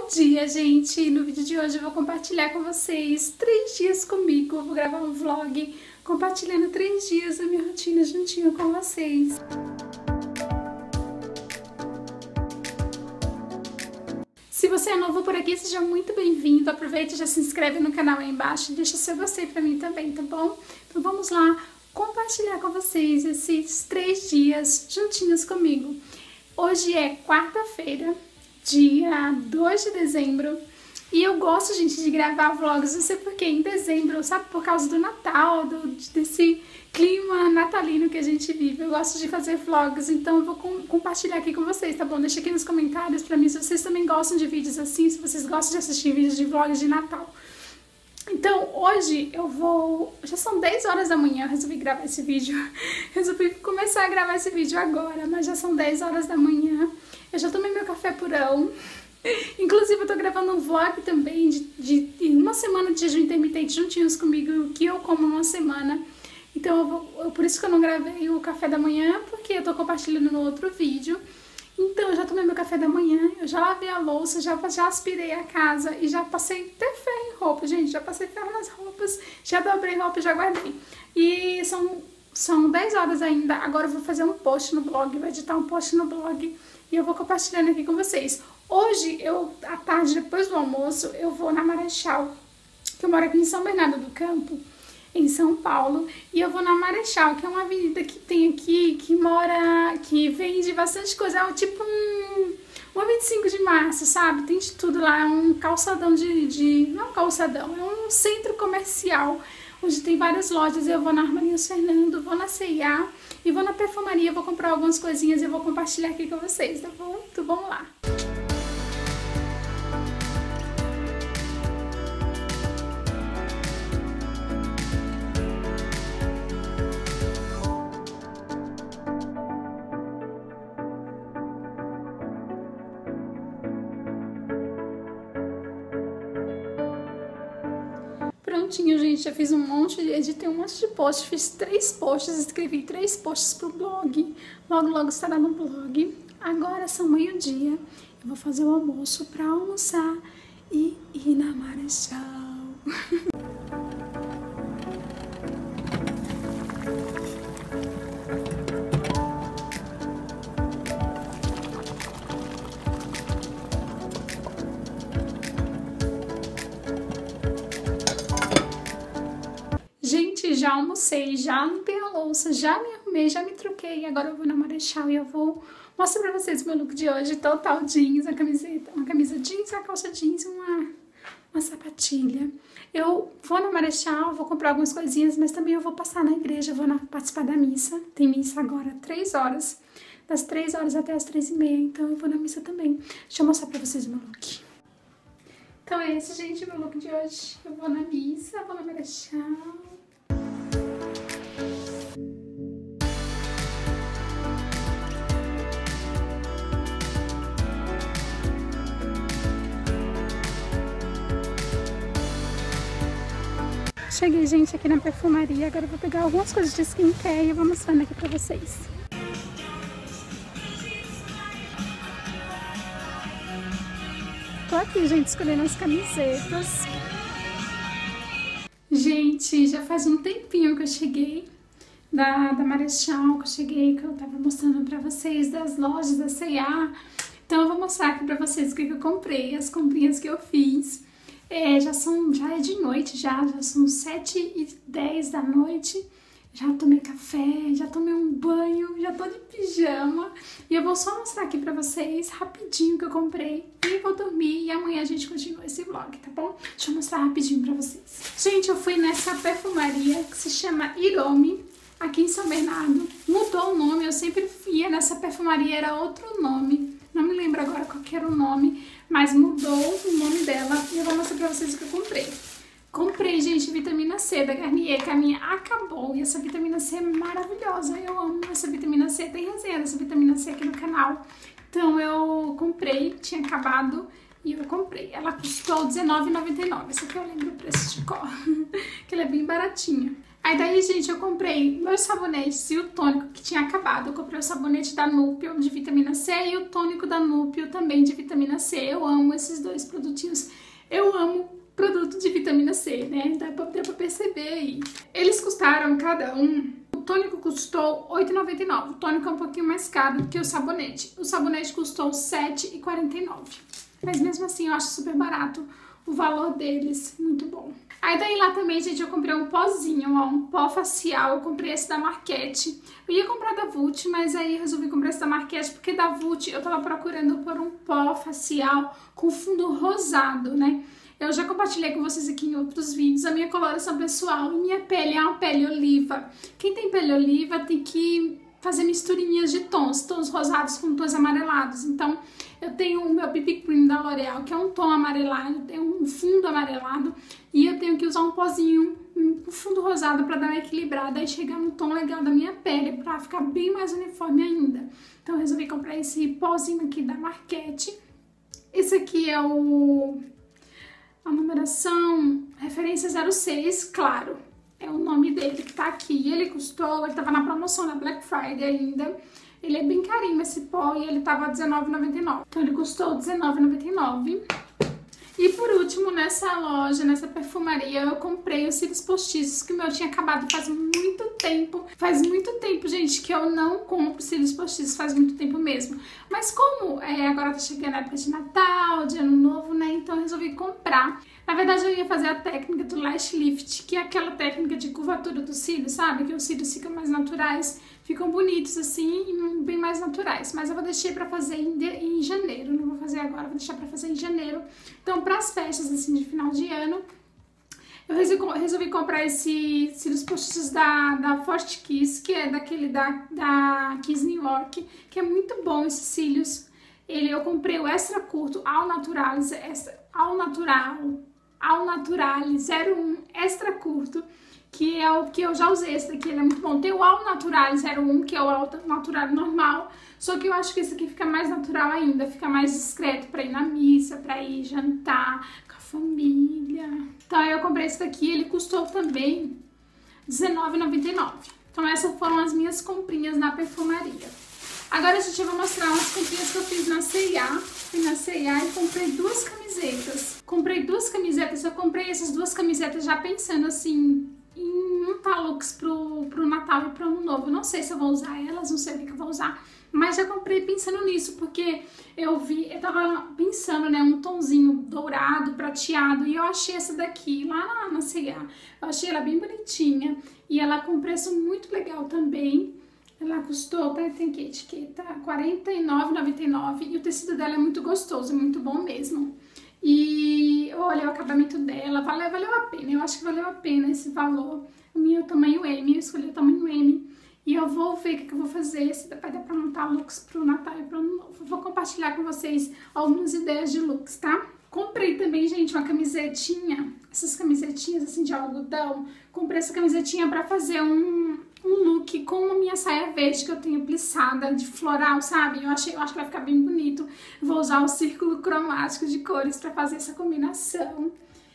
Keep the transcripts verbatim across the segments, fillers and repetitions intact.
Bom dia, gente! No vídeo de hoje eu vou compartilhar com vocês três dias comigo. Eu vou gravar um vlog compartilhando três dias da minha rotina juntinho com vocês. Se você é novo por aqui, seja muito bem-vindo. Aproveita e já se inscreve no canal aí embaixo e deixa seu gostei pra mim também, tá bom? Então vamos lá compartilhar com vocês esses três dias juntinhos comigo. Hoje é quarta-feira, dia dois de dezembro, e eu gosto, gente, de gravar vlogs, não sei porquê, em dezembro, sabe, por causa do Natal, do, desse clima natalino que a gente vive. Eu gosto de fazer vlogs, então eu vou com, compartilhar aqui com vocês, tá bom? Deixa aqui nos comentários pra mim se vocês também gostam de vídeos assim, se vocês gostam de assistir vídeos de vlogs de Natal. Então, hoje eu vou... Já são dez horas da manhã, eu resolvi gravar esse vídeo. Resolvi começar a gravar esse vídeo agora, mas já são dez horas da manhã. Eu já tomei meu café purão. Inclusive, eu tô gravando um vlog também de, de, de uma semana de jejum intermitente juntinhos comigo, que eu como uma semana. Então, eu vou, eu, por isso que eu não gravei o café da manhã, porque eu tô compartilhando no outro vídeo. Então, eu já tomei meu café da manhã, eu já lavei a louça, já, já aspirei a casa e já passei até ferro em roupa, gente. Já passei ferro nas roupas, já dobrei roupa e já guardei. E são, são dez horas ainda, agora eu vou fazer um post no blog, vou editar um post no blog e eu vou compartilhando aqui com vocês. Hoje, eu, à tarde, depois do almoço, eu vou na Marechal, que eu moro aqui em São Bernardo do Campo, em São Paulo, e eu vou na Marechal, que é uma avenida que tem aqui, que mora, que vende bastante coisa, é tipo um, uma vinte e cinco de março, sabe? Tem de tudo lá, é um calçadão de, de, não é um calçadão, é um centro comercial, onde tem várias lojas. Eu vou na Armarinhos Fernando, vou na C e A e vou na perfumaria, vou comprar algumas coisinhas e eu vou compartilhar aqui com vocês, tá bom? Então vamos lá! Prontinho, gente, já fiz um monte, editei um monte de posts, fiz três posts, escrevi três posts pro blog, logo logo estará no blog. Agora são meio-dia, eu vou fazer o almoço pra almoçar e ir na Marechal. Gente, já almocei, já limpei a louça, já me arrumei, já me troquei. Agora eu vou na Marechal e eu vou mostrar pra vocês o meu look de hoje. Total jeans, a camiseta, uma camisa jeans, a calça jeans e uma, uma sapatilha. Eu vou na Marechal, vou comprar algumas coisinhas, mas também eu vou passar na igreja, vou na, participar da missa. Tem missa agora, três horas, das três horas até as três e meia, então eu vou na missa também. Deixa eu mostrar pra vocês o meu look. Então é esse, gente, o meu look de hoje. Eu vou na missa, vou na Marechal. Cheguei, gente, aqui na perfumaria. Agora eu vou pegar algumas coisas de skincare e eu vou mostrando aqui pra vocês. Tô aqui, gente, escolhendo as camisetas. Gente, já faz um tempinho que eu cheguei da, da Marechal, que eu cheguei, que eu tava mostrando pra vocês, das lojas da C e A. Então eu vou mostrar aqui pra vocês o que, que eu comprei, as comprinhas que eu fiz. É, já, são, já é de noite, já, já são sete e dez da noite. Já tomei café, já tomei um banho, já tô de pijama. E eu vou só mostrar aqui pra vocês rapidinho o que eu comprei. E vou dormir e amanhã a gente continua esse vlog, tá bom? Deixa eu mostrar rapidinho pra vocês. Gente, eu fui nessa perfumaria que se chama Hiromi, aqui em São Bernardo. Mudou o nome, eu sempre ia nessa perfumaria, era outro nome. Não me lembro agora qual que era o nome, mas mudou o nome dela e eu vou mostrar pra vocês o que eu comprei. Comprei, gente, vitamina C da Garnier, que a minha acabou. E essa vitamina C é maravilhosa. Eu amo essa vitamina C. Tem resenha dessa vitamina C aqui no canal. Então eu comprei, tinha acabado e eu comprei. Ela custou dezenove reais e noventa e nove centavos. Essa aqui eu lembro o preço de cor, que ela é bem baratinha. Aí daí, gente, eu comprei meus sabonetes e o tônico que tinha acabado. Eu comprei o sabonete da Núpio de vitamina C e o tônico da Núpio também de vitamina C. Eu amo esses dois produtinhos. Eu amo produto de vitamina C, né? Dá pra, dá pra perceber aí. Eles custaram cada um... O tônico custou oito reais e noventa e nove centavos. O tônico é um pouquinho mais caro do que o sabonete. O sabonete custou sete reais e quarenta e nove centavos. Mas mesmo assim, eu acho super barato o valor deles. Muito bom. Aí daí lá também, gente, eu comprei um pozinho, ó, um pó facial. Eu comprei esse da Marquette. Eu ia comprar da Vult, mas aí resolvi comprar esse da Marquette, porque da Vult eu tava procurando por um pó facial com fundo rosado, né? Eu já compartilhei com vocês aqui em outros vídeos a minha coloração pessoal. E minha pele é uma pele oliva. Quem tem pele oliva tem que fazer misturinhas de tons, tons rosados com tons amarelados. Então, eu tenho o meu B B Cream da L'Oreal, que é um tom amarelado, tem um fundo amarelado, e eu tenho que usar um pozinho, um fundo rosado para dar uma equilibrada e chegar no tom legal da minha pele, para ficar bem mais uniforme ainda. Então, eu resolvi comprar esse pozinho aqui da Marquette. Esse aqui é o... a numeração referência zero seis, claro. É o nome dele que tá aqui. Ele custou, ele tava na promoção da Black Friday ainda. Ele é bem carinho esse pó e ele tava dezenove reais e noventa e nove centavos. Então ele custou dezenove reais e noventa e nove centavos. E por último, nessa loja, nessa perfumaria, eu comprei os cílios postiços, que o meu tinha acabado faz muito tempo. Faz muito tempo, gente, que eu não compro cílios postiços, faz muito tempo mesmo. Mas como é, agora tá chegando a época de Natal, de Ano Novo, né, então eu resolvi comprar. Na verdade, eu ia fazer a técnica do Lash Lift, que é aquela técnica de curvatura do cílio, sabe? Que os cílios ficam mais naturais, ficam bonitos assim e bem mais naturais. Mas eu vou deixar pra fazer em, de, em janeiro, não vou fazer agora, vou deixar pra fazer em janeiro. Então, pras festas assim de final de ano, eu resolvi, resolvi comprar esse cílios postiços da, da Forte Kiss, que é daquele da, da Kiss New York, que é muito bom esses cílios. Ele, eu comprei o extra curto ao natural, ao natural, ao naturale zero um extra curto, que é o que eu já usei. Esse daqui ele é muito bom. Tem o ao naturale zero um, que é o ao natural normal, só que eu acho que esse aqui fica mais natural ainda, fica mais discreto pra ir na missa, pra ir jantar com a família. Então eu comprei esse daqui, ele custou também dezenove reais e noventa e nove centavos. Então essas foram as minhas comprinhas na perfumaria. Agora, gente, eu vou mostrar umas comprinhas que eu fiz na C e A. Fui na C e A e comprei duas camisetas. Comprei duas camisetas, eu comprei essas duas camisetas já pensando, assim, em montar looks pro, pro Natal e pro Ano Novo. Eu não sei se eu vou usar elas, não sei o que eu vou usar, mas já comprei pensando nisso, porque eu vi, eu tava pensando, né, um tonzinho dourado, prateado, e eu achei essa daqui lá na, na C e A. Eu achei ela bem bonitinha e ela com preço muito legal também. Ela custou, tem aqui a etiqueta, quarenta e nove reais e noventa e nove centavos, e o tecido dela é muito gostoso, muito bom mesmo. E olha o acabamento dela, valeu, valeu a pena, eu acho que valeu a pena esse valor. O meu tamanho M, eu escolhi o tamanho M. E eu vou ver o que, que eu vou fazer, se vai dar pra montar looks pro Natal e pro Ano Novo. Vou compartilhar com vocês algumas ideias de looks, tá? Comprei também, gente, uma camisetinha, essas camisetinhas assim de algodão. Comprei essa camisetinha pra fazer um, um look com a minha saia verde que eu tenho plissada de floral, sabe? Eu, achei, eu acho que vai ficar bem bonito. Vou usar o círculo cromático de cores pra fazer essa combinação.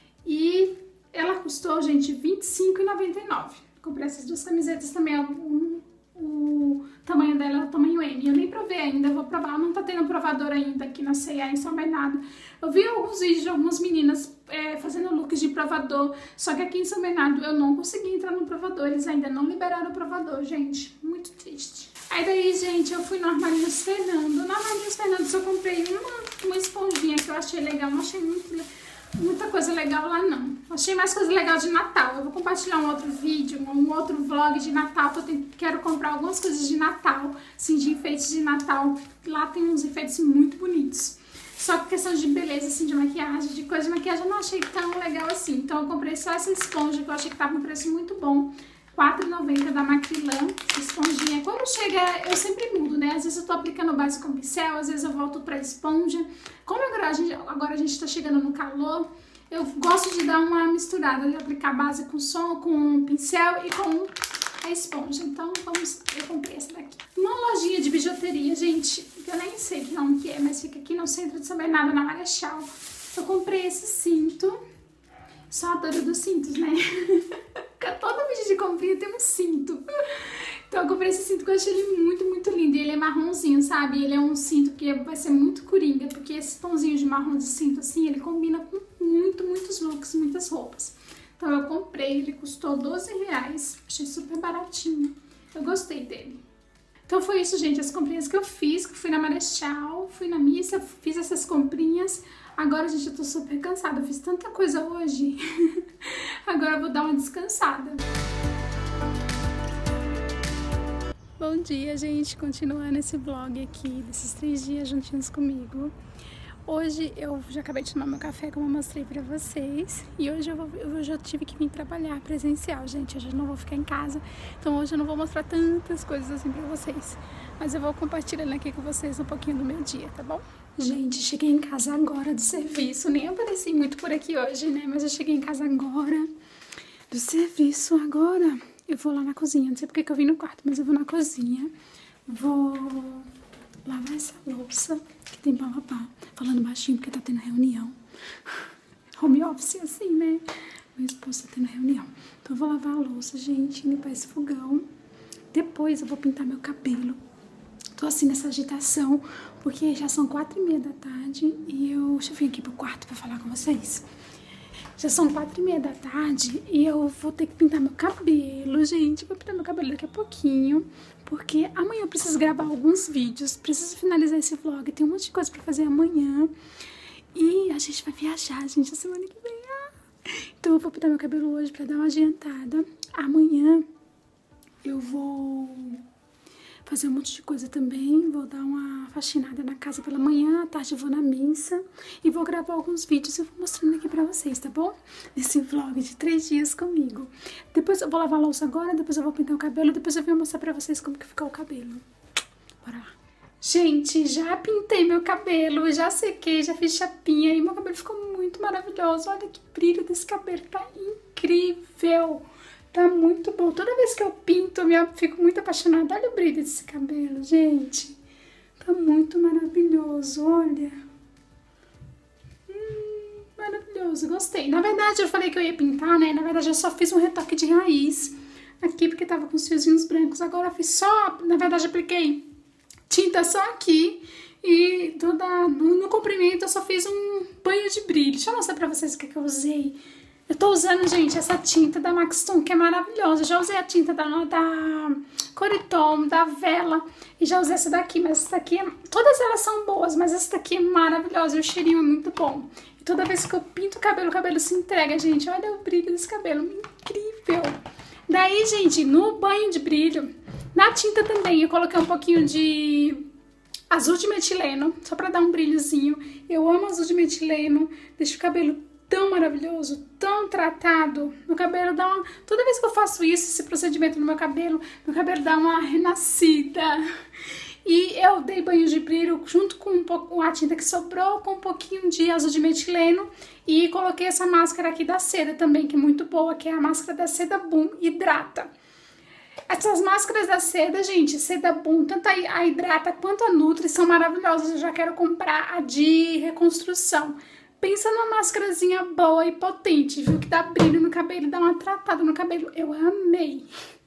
E ela custou, gente, vinte e cinco reais e noventa e nove centavos. Comprei essas duas camisetas também, o, o tamanho dela é o tamanho M. Eu nem provei ainda, eu vou provar. Não tá tendo provador ainda aqui na C e A em São Bernardo. Eu vi alguns vídeos de algumas meninas é, fazendo looks de provador, só que aqui em São Bernardo eu não consegui entrar no provador. Eles ainda não liberaram o provador, gente. Muito triste. Aí daí, gente, eu fui no Armarinhos Fernando. No Armarinhos Fernando eu comprei uma, uma esponjinha que eu achei legal, não achei muito legal. Muita coisa legal lá não. Achei mais coisa legal de Natal. Eu vou compartilhar um outro vídeo, um outro vlog de Natal, que eu tenho, quero comprar algumas coisas de Natal, assim, de enfeites de Natal. Lá tem uns enfeites muito bonitos. Só que questão de beleza, assim, de maquiagem, de coisa de maquiagem, eu não achei tão legal assim. Então eu comprei só essa esponja, que eu achei que tava um preço muito bom. quatro reais e noventa centavos da Maquilan, essa esponjinha. Quando chega, eu sempre mudo, né? Às vezes eu tô aplicando base com pincel, às vezes eu volto pra esponja. Como agora a gente, agora a gente tá chegando no calor, eu gosto de dar uma misturada, de aplicar base com som, com pincel e com a esponja. Então, vamos, eu comprei essa daqui. Uma lojinha de bijuteria, gente, que eu nem sei que nome que é, mas fica aqui no centro de São Bernardo, na Marechal. Eu comprei esse cinto. Só adoro dos cintos, né? Todo vídeo de comprinha tem um cinto. Então eu comprei esse cinto que eu achei ele muito, muito lindo. E ele é marronzinho, sabe? Ele é um cinto que vai ser muito coringa, porque esse tomzinho de marrom de cinto, assim, ele combina com muito, muitos looks, muitas roupas. Então eu comprei, ele custou doze reais. Achei super baratinho. Eu gostei dele. Então foi isso, gente, as comprinhas que eu fiz, que fui na Marechal, fui na missa, fiz essas comprinhas. Agora, gente, eu tô super cansada, eu fiz tanta coisa hoje. Agora eu vou dar uma descansada. Bom dia, gente, continuando esse vlog aqui, desses três dias juntinhos comigo. Hoje eu já acabei de tomar meu café, como eu mostrei pra vocês. E hoje eu, vou, eu já tive que vir trabalhar presencial, gente. Hoje eu não vou ficar em casa. Então hoje eu não vou mostrar tantas coisas assim pra vocês. Mas eu vou compartilhando aqui com vocês um pouquinho do meu dia, tá bom? Gente, cheguei em casa agora do serviço. Nem apareci muito por aqui hoje, né? Mas eu cheguei em casa agora do serviço. Agora eu vou lá na cozinha. Não sei porque que eu vim no quarto, mas eu vou na cozinha. Vou lavar essa louça que tem pra lavar. Falando baixinho porque tá tendo reunião. Home office assim, né? Meu esposo tá tendo reunião. Então eu vou lavar a louça, gente, limpar esse fogão. Depois eu vou pintar meu cabelo. Tô assim nessa agitação, porque já são quatro e meia da tarde e eu... Deixa eu vir aqui pro quarto pra falar com vocês. Já são quatro e meia da tarde e eu vou ter que pintar meu cabelo, gente. Vou pintar meu cabelo daqui a pouquinho, porque amanhã eu preciso gravar alguns vídeos, preciso finalizar esse vlog, tem um monte de coisa pra fazer amanhã. E a gente vai viajar, gente, a semana que vem. Ah! Então eu vou pintar meu cabelo hoje pra dar uma adiantada. Amanhã eu vou fazer um monte de coisa também, vou dar uma faxinada na casa pela manhã, à tarde eu vou na missa e vou gravar alguns vídeos e vou mostrando aqui pra vocês, tá bom? Nesse vlog de três dias comigo. Depois eu vou lavar a louça agora, depois eu vou pintar o cabelo, depois eu vou mostrar pra vocês como que ficou o cabelo. Bora lá. Gente, já pintei meu cabelo, já sequei, já fiz chapinha e meu cabelo ficou muito maravilhoso. Olha que brilho desse cabelo, tá incrível! Tá muito bom. Toda vez que eu pinto, eu fico muito apaixonada. Olha o brilho desse cabelo, gente. Tá muito maravilhoso, olha. Hum, maravilhoso, gostei. Na verdade, eu falei que eu ia pintar, né? Na verdade, eu só fiz um retoque de raiz aqui, porque tava com os fiozinhos brancos. Agora eu fiz só... Na verdade, eu apliquei tinta só aqui. E toda, no, no comprimento, eu só fiz um banho de brilho. Deixa eu mostrar pra vocês o que, que eu usei. Eu tô usando, gente, essa tinta da Maxton, que é maravilhosa. Eu já usei a tinta da, da Coritom, da Vela, e já usei essa daqui, mas essa daqui, é, todas elas são boas, mas essa daqui é maravilhosa e o cheirinho é muito bom. E toda vez que eu pinto o cabelo, o cabelo se entrega, gente. Olha o brilho desse cabelo, incrível. Daí, gente, no banho de brilho, na tinta também, eu coloquei um pouquinho de azul de metileno, só pra dar um brilhozinho. Eu amo azul de metileno, deixa o cabelo tão maravilhoso, tão tratado. Meu cabelo dá uma... Toda vez que eu faço isso, esse procedimento no meu cabelo, meu cabelo dá uma renascida. E eu dei banho de brilho junto com um pouco a tinta que sobrou, com um pouquinho de azul de metileno. E coloquei essa máscara aqui da seda também, que é muito boa, que é a máscara da Seda Boom Hidrata. Essas máscaras da seda, gente, Seda Boom, tanto a Hidrata quanto a Nutri são maravilhosas. Eu já quero comprar a de reconstrução. Pensa numa máscarazinha boa e potente, viu? Que dá brilho no cabelo, dá uma tratada no cabelo. Eu amei.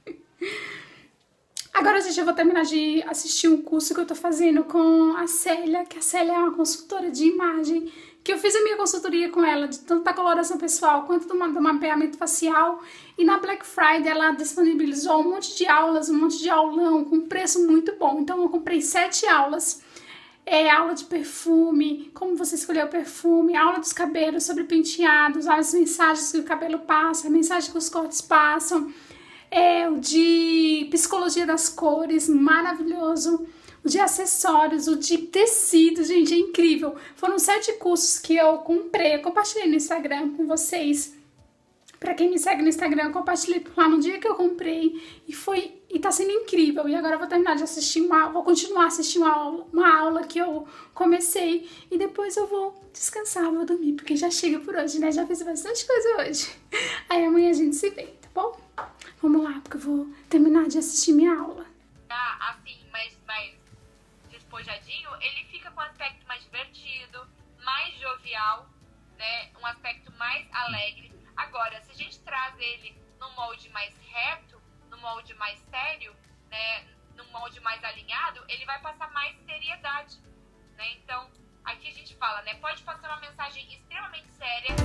Agora, gente, eu vou terminar de assistir um curso que eu tô fazendo com a Célia, que a Célia é uma consultora de imagem, que eu fiz a minha consultoria com ela, de tanto da coloração pessoal quanto do, do mapeamento facial. E na Black Friday ela disponibilizou um monte de aulas, um monte de aulão, com preço muito bom. Então eu comprei sete aulas. É, aula de perfume, como você escolher o perfume, aula dos cabelos, sobre penteados, as mensagens que o cabelo passa, a mensagem que os cortes passam, é, o de psicologia das cores, maravilhoso, o de acessórios, o de tecido, gente, é incrível. Foram sete cursos que eu comprei, eu compartilhei no Instagram com vocês. Pra quem me segue no Instagram, eu compartilhei por lá no dia que eu comprei e foi e tá sendo incrível. E agora eu vou terminar de assistir uma aula, vou continuar assistindo uma aula, uma aula que eu comecei e depois eu vou descansar, vou dormir, porque já chega por hoje, né? Já fiz bastante coisa hoje. Aí amanhã a gente se vê, tá bom? Vamos lá, porque eu vou terminar de assistir minha aula. Ah, assim, mais, mais despojadinho, ele fica com um aspecto mais divertido, mais jovial, né? Um aspecto mais alegre. Agora, se a gente traz ele no molde mais reto, no molde mais sério, né, no molde mais alinhado, ele vai passar mais seriedade, né? Então, aqui a gente fala, né, pode passar uma mensagem extremamente séria.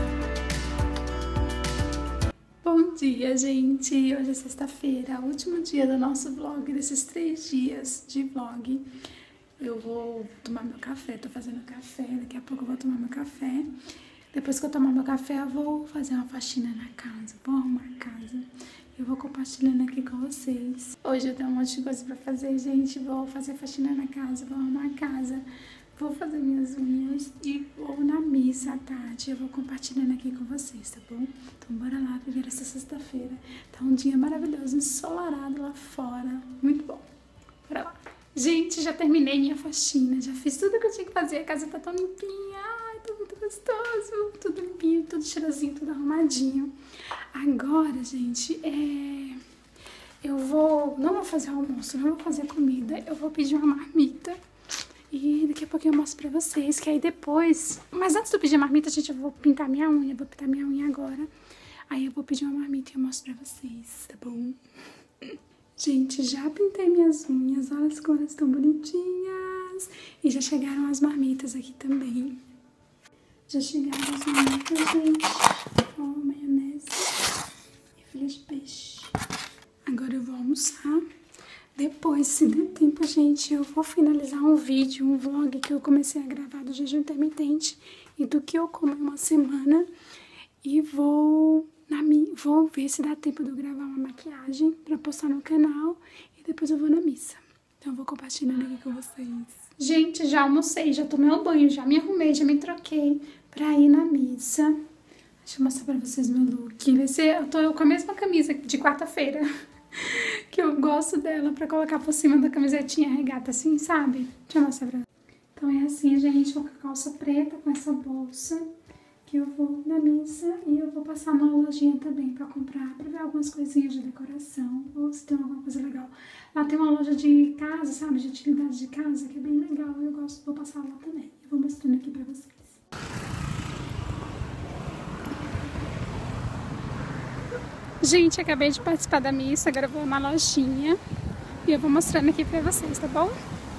Bom dia, gente! Hoje é sexta-feira, último dia do nosso vlog, desses três dias de vlog. Eu vou tomar meu café, tô fazendo café, daqui a pouco eu vou tomar meu café. Depois que eu tomar meu café, eu vou fazer uma faxina na casa, vou arrumar a casa. Eu vou compartilhando aqui com vocês. Hoje eu tenho um monte de coisa pra fazer, gente. Vou fazer faxina na casa, vou arrumar a casa, vou fazer minhas unhas e vou na missa à tarde. Eu vou compartilhando aqui com vocês, tá bom? Então bora lá viver essa sexta-feira. Tá um dia maravilhoso, ensolarado lá fora. Muito bom. Bora lá. Gente, já terminei minha faxina, já fiz tudo que eu tinha que fazer. A casa tá tão limpinha, ai, tá muito gostoso. Tudo limpinho, tudo cheirosinho, tudo arrumadinho. Agora, gente, é... eu vou... não vou fazer almoço, não vou fazer comida. Eu vou pedir uma marmita e daqui a pouquinho eu mostro pra vocês. Que aí depois... Mas antes de eu pedir a marmita, gente, eu vou pintar minha unha. Vou pintar minha unha agora. Aí eu vou pedir uma marmita e eu mostro pra vocês, tá bom? Gente, já pintei minhas unhas, olha como elas estão bonitinhas. E já chegaram as marmitas aqui também. Já chegaram as marmitas, gente. Ó, maionese e filé de peixe. Agora eu vou almoçar. Depois, se der tempo, gente, eu vou finalizar um vídeo, um vlog que eu comecei a gravar do jejum intermitente e do que eu como em uma semana. E vou... Na mi... Vou ver se dá tempo de eu gravar uma maquiagem pra postar no canal e depois eu vou na missa. Então eu vou compartilhando aqui com vocês. Gente, já almocei, já tomei um banho, já me arrumei, já me troquei pra ir na missa. Deixa eu mostrar pra vocês meu look. Vai ser... Eu tô com a mesma camisa de quarta-feira, que eu gosto dela, pra colocar por cima da camisetinha regata assim, sabe? Deixa eu mostrar pra vocês. Então é assim, gente, vou com a calça preta, com essa bolsa. Que eu vou na missa e eu vou passar numa lojinha também pra comprar, pra ver algumas coisinhas de decoração, ou se tem alguma coisa legal. Lá tem uma loja de casa, sabe, de utilidades de casa, que é bem legal, eu gosto, vou passar lá também. Eu vou mostrando aqui pra vocês. Gente, acabei de participar da missa, agora eu vou na lojinha e eu vou mostrando aqui pra vocês, tá bom?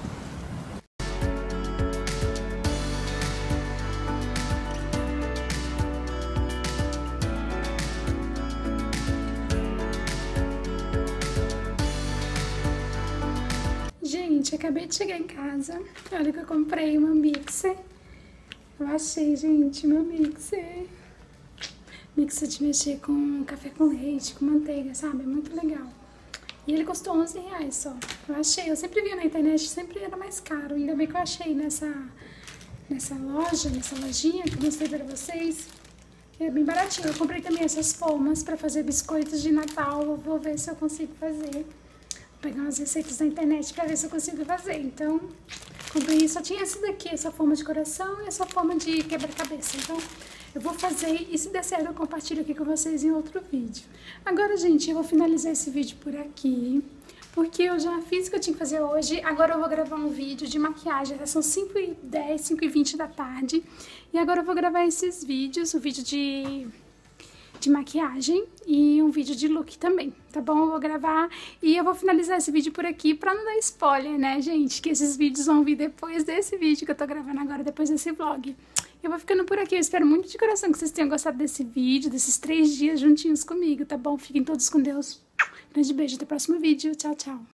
Gente, acabei de chegar em casa. Olha que eu comprei uma mixer. Eu achei, gente, meu mixer. Mixer de mexer com café com leite, com manteiga, sabe? É muito legal. E ele custou onze reais só. Eu achei, eu sempre via na internet, sempre era mais caro. Ainda bem que eu achei nessa, nessa loja, nessa lojinha que eu mostrei pra vocês. É bem baratinho. Eu comprei também essas formas pra fazer biscoitos de Natal. Eu vou ver se eu consigo fazer. Pegar umas receitas na internet pra ver se eu consigo fazer. Então, comprei, só tinha essa daqui, essa forma de coração e essa forma de quebra-cabeça. Então, eu vou fazer e se der certo eu compartilho aqui com vocês em outro vídeo. Agora, gente, eu vou finalizar esse vídeo por aqui, porque eu já fiz o que eu tinha que fazer hoje. Agora eu vou gravar um vídeo de maquiagem, já são cinco e dez, cinco e vinte da tarde. E agora eu vou gravar esses vídeos, o vídeo de... de maquiagem e um vídeo de look também, tá bom? Eu vou gravar e eu vou finalizar esse vídeo por aqui pra não dar spoiler, né, gente? Que esses vídeos vão vir depois desse vídeo que eu tô gravando agora, depois desse vlog. Eu vou ficando por aqui, eu espero muito de coração que vocês tenham gostado desse vídeo, desses três dias juntinhos comigo, tá bom? Fiquem todos com Deus. Grande beijo, até o próximo vídeo. Tchau, tchau.